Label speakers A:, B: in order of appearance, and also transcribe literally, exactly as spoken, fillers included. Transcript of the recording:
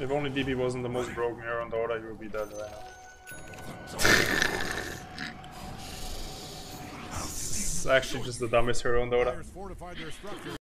A: If only D B wasn't the most broken hero on Dota, he would be dead right now. It's actually just the dumbest hero on Dota.